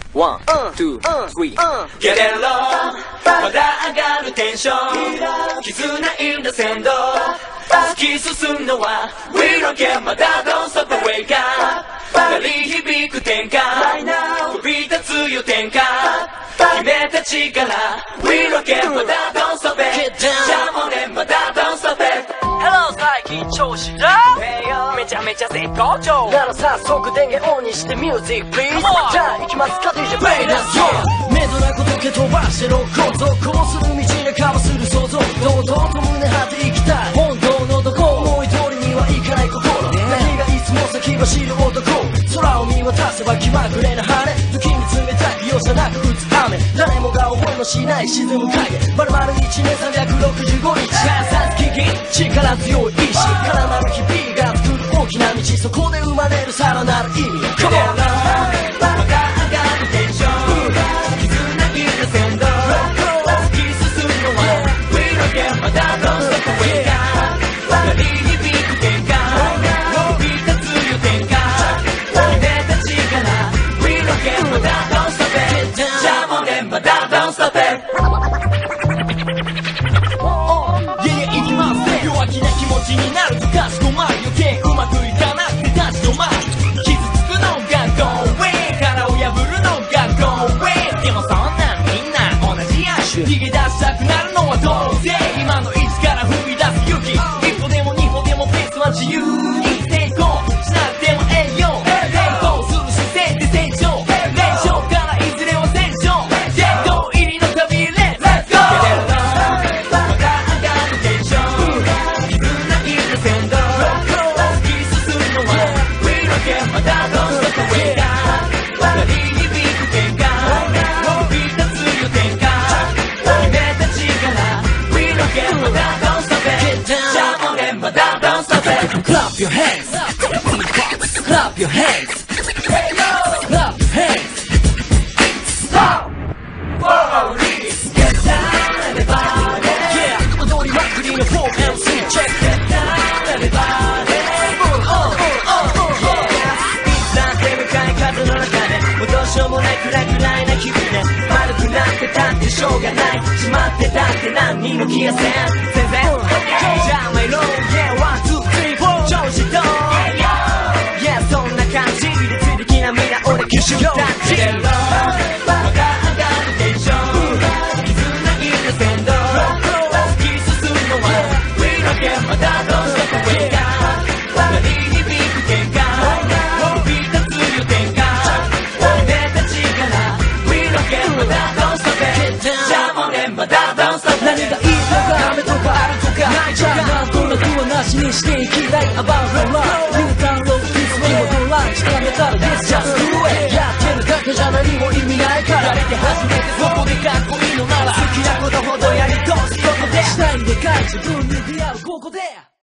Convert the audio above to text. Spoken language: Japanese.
ワン、ツー、スリー。 やれろまだ上がるテンション絆in the sand突き進むのは We don't care まだ Don't stop the wake up 鳴り響く天下飛び立つよ天下決めた力 We don't care まだ Don't stop it じゃあもうねまだ Don't stop it Hello 最近調子だめちゃめちゃ絶好調なら早速電源オンにしてミュージック please じゃあ行きますか DJ プレイレッツゴーメドラごとけ飛ばしてろ構造こうする道半ばする想像堂々と胸張っていきたい本当のどこ思い通りにはいかない心何がいつも先走る男空を見渡せば気まぐれな晴れ時に冷たい容赦なく降つ雨誰もが思いもしない沈む影丸々1年365日さつきき力強い意志絡まる日々が作る大きな道そこで生まれるさらなる意味 Come on まだ上がるテンション絆in the sand突き進むのは We don't care まだ Don't stop the wake up 鳴り響く天下飛び立つよ天下決めた力 We don't care まだ Don't stop it じゃあもうねまだ Don't stop it いきますね弱気な気持ちになるとかしこまる余計うまくいかなくて立ち止まる傷つくのが Go away 殻を破るのが Go away でもそんなんみんな同じやし逃げ出したくなるのは当然今の位置から踏み出す勇気一歩でも二歩でもペースは自由に成功しなくても栄養成功する姿勢で成長連勝からいずれは戦勝戦闘入りの旅 Let's go まだ上がるテンション絆in the sand突き進むのは We don't care まだ Don't stop the wake up 鳴り響く天下飛び立つよ天下決めた力 We don't care まだ Don't stop it じゃあもうねまだ Don't stop it Clap your hands Clap your hands Clap your hands Stop Get down everybody Yeah 踊りまくりの 4MC Check Get down everybody いつだって向かい風の中でもうどうしようもないくらい暗いな日々ね丸くなってたってしょうがない閉まってたって何にも気がせん全然 じゃあ参ろう Yeah 1、2、3、4調子どう Yeah そんな感じでついてきなみんな俺九州男児まだ上がるテンション絆 in the sand 突き進むのは We don't care まだ Don't stop the wake up 鳴り響く天下飛び立つよ天下決めた力 We don't care まだ Don't stop it じゃあもうねまだ Don't stop it 何がいいのかダメとかあるとかないじゃあなんとなくはなしにしていきたい About the love ニュータウンロードキスに戻らんしかめたら This just do it やってるだけじゃ何も意味ないから誰で始めてそこでかっこいいのなら好きなことほどやり通すことでしたいんでかい自分に出会うここで